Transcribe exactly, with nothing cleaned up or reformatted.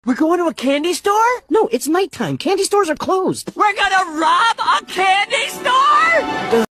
We're going to a candy store? No, it's nighttime. Candy stores are closed. We're gonna rob a candy store?